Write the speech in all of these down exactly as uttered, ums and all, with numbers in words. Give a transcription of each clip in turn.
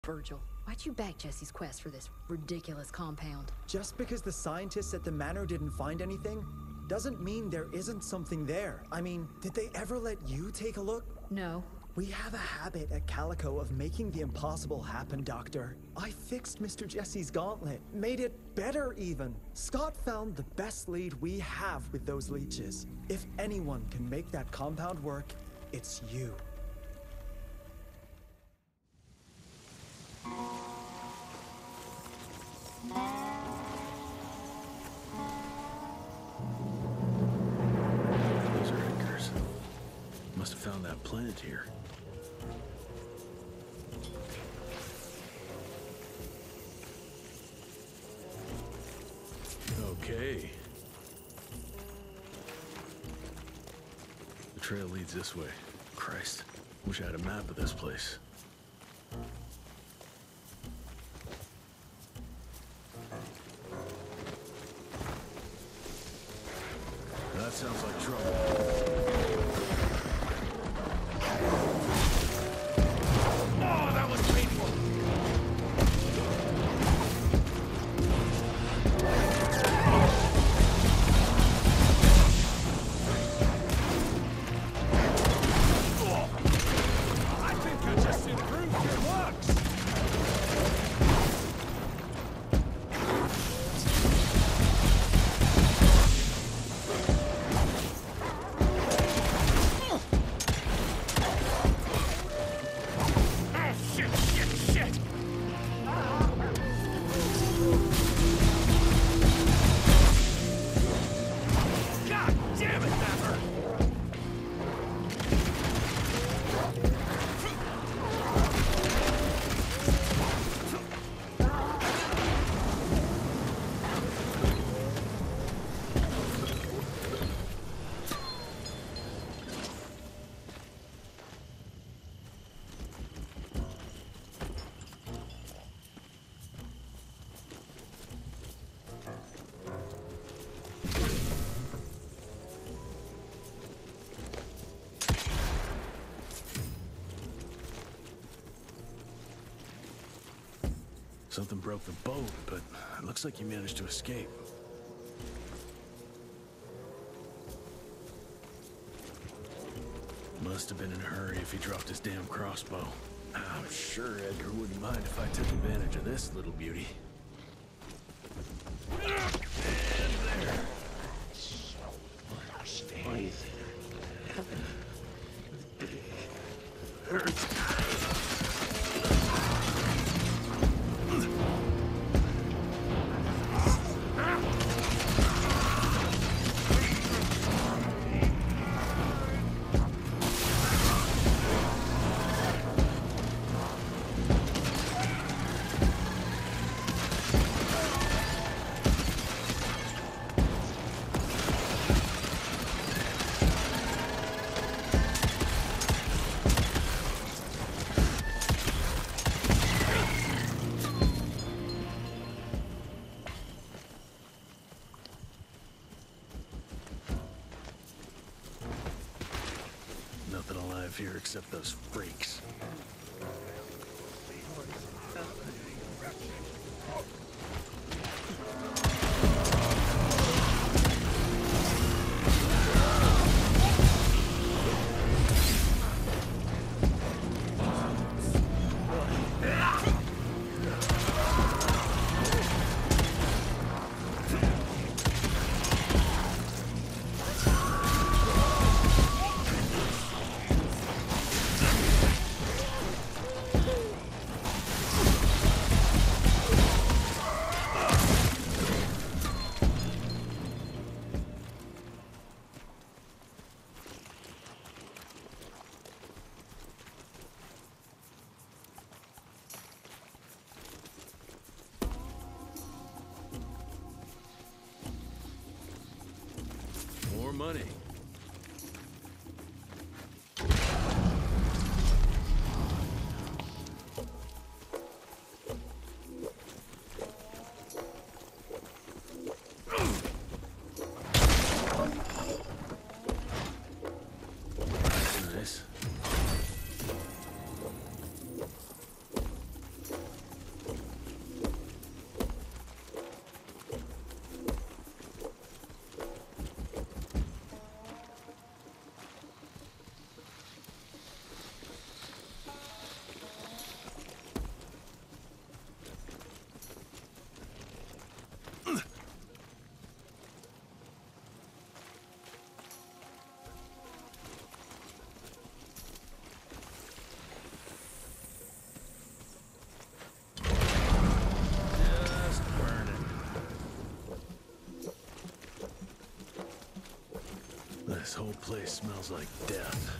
Virgil, why'd you back Jesse's quest for this ridiculous compound? Just because the scientists at the manor didn't find anything, doesn't mean there isn't something there. I mean, did they ever let you take a look? No. We have a habit at Calico of making the impossible happen, Doctor. I fixed Mister Jesse's gauntlet, made it better even. Scott found the best lead we have with those leeches. If anyone can make that compound work, it's you. Those are anchors. Must have found that plant here. Okay. The trail leads this way. Christ, wish I had a map of this place. That sounds like trouble. Oh, that was painful. I think I just improved your looks. Something broke the boat, but it looks like you managed to escape. Must have been in a hurry if he dropped his damn crossbow. I'm sure Edgar wouldn't mind if I took advantage of this little beauty. And there. Stay there. Nothing alive here except those freaks. More money. Nice. This whole place smells like death.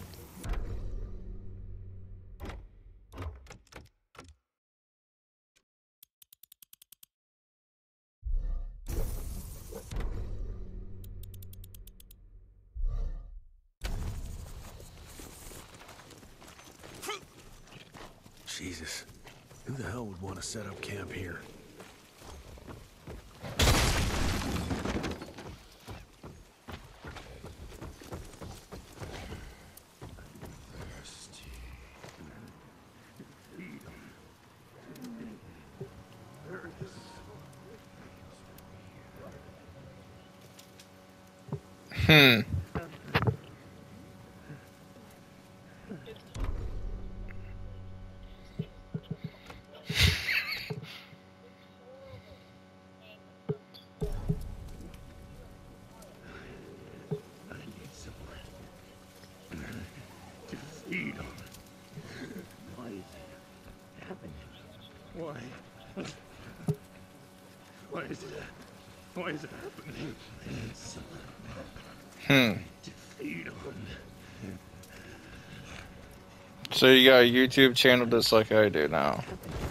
Jesus, who the hell would want to set up camp here? Hmm. Why? Why is it? Why is it happening? Hmm. To feed on. So you got a YouTube channel just like I do now.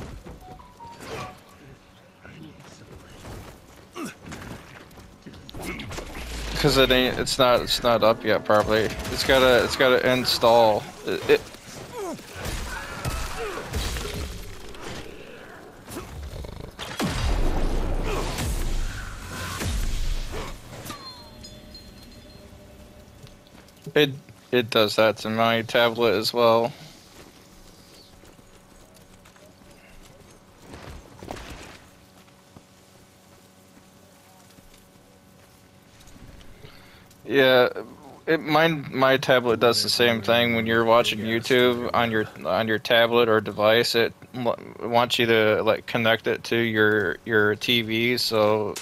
Cause it ain't, it's not, it's not up yet properly. It's gotta, it's gotta install. It, it It it does that to my tablet as well. Yeah, it mine my tablet does the same thing when you're watching YouTube on your on your tablet or device. It wants you to like connect it to your your T V, so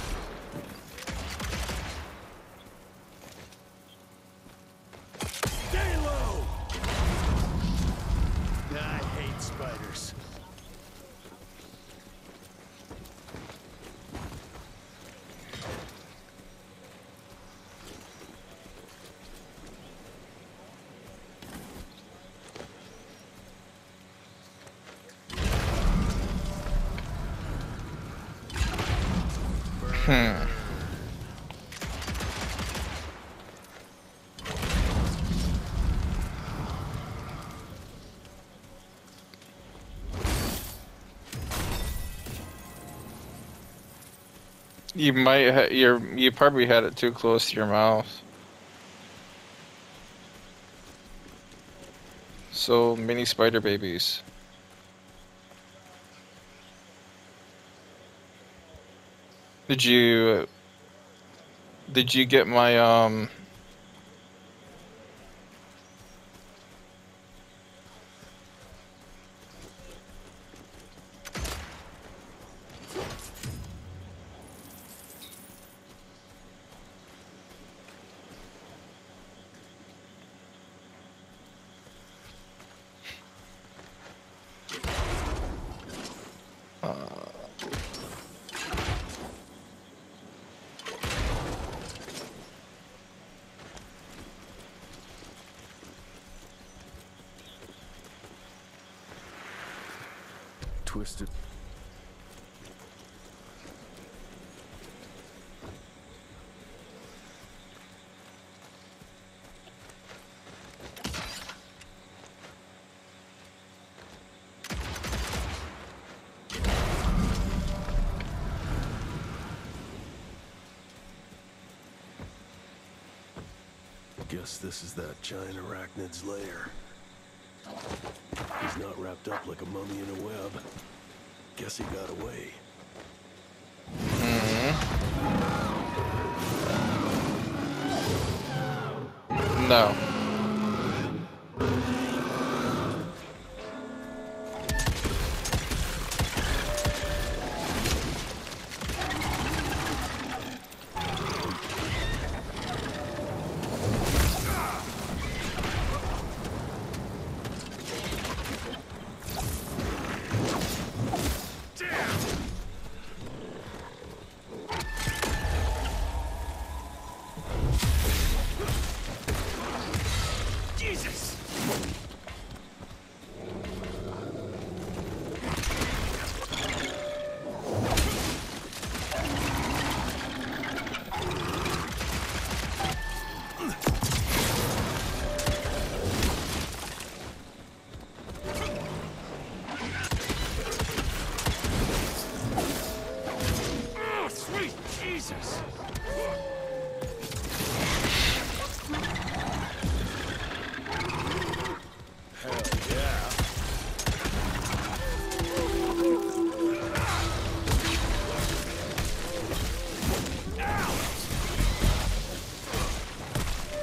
Hmm. You might ha you're you probably had it too close to your mouth. So mini spider babies. Did you did you get my um uh, Twisted. Guess this is that giant arachnid's lair. He's not wrapped up like a mummy in a web. Guess he got away. mm-hmm. No.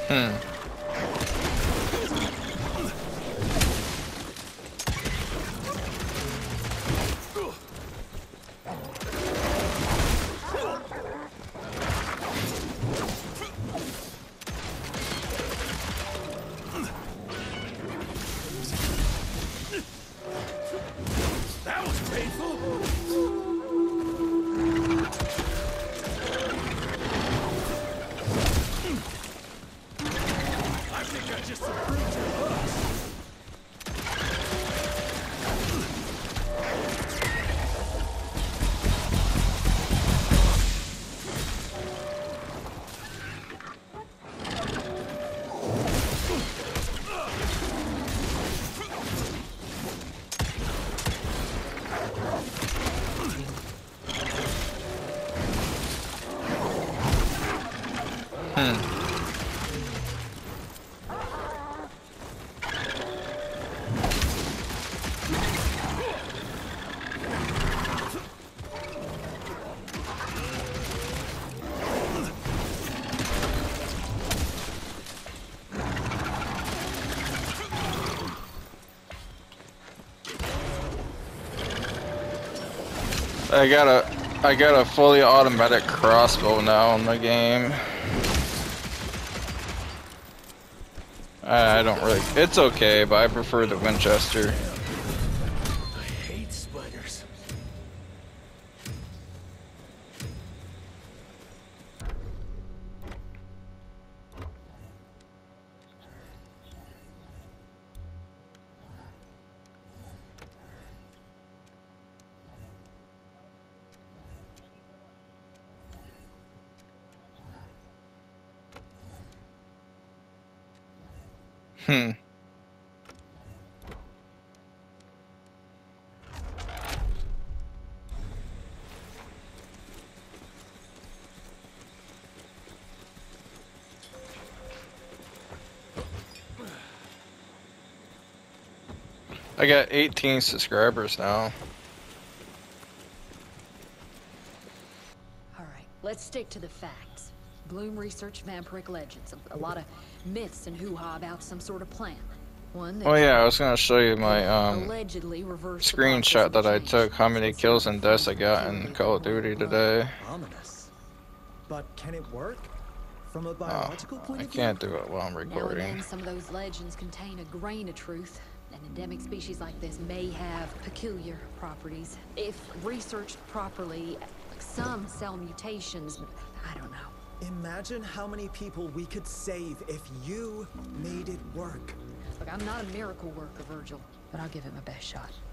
Hmm. That was painful. I think I just improved your looks. I got a, I got a fully automatic crossbow now in the game. I don't really, it's okay, but I prefer the Winchester. I hate spiders. Hmm. I got eighteen subscribers now. All right, let's stick to the facts. Bloom researched vampiric legends, a, a lot of myths and hoo-ha about some sort of plan. One that Oh yeah, I was gonna show you my um allegedly reversed the screenshot process that I of change. took. How many kills and deaths I got in Call of Duty today? Ominous. But can it work? From a Oh, biological point I of view? can't do it while I'm Now and recording. then, some of those legends contain a grain of truth. An endemic species like this may have peculiar properties. If researched properly, some cell mutations, I don't know. Imagine how many people we could save if you made it work. Look, I'm not a miracle worker, Virgil, but I'll give it my best shot.